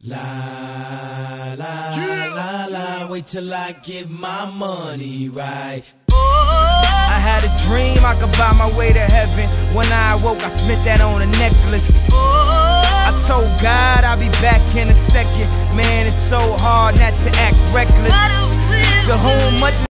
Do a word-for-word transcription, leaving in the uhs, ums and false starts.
La la yeah. la la, wait till I get my money right. I had a dream I could buy my way to heaven. When I awoke, I spent that on a necklace. I told God I'll be back in a second. Man, it's so hard not to act reckless. To whom much